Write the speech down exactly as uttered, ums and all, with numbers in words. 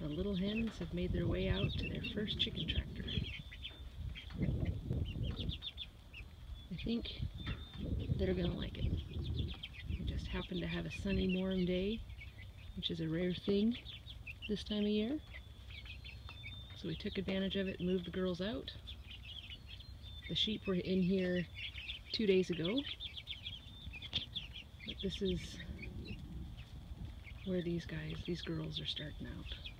The little hens have made their way out to their first chicken tractor. I think they're gonna like it. We just happened to have a sunny, warm day, which is a rare thing this time of year. So we took advantage of it and moved the girls out. The sheep were in here two days ago, but this is where these guys, these girls are starting out.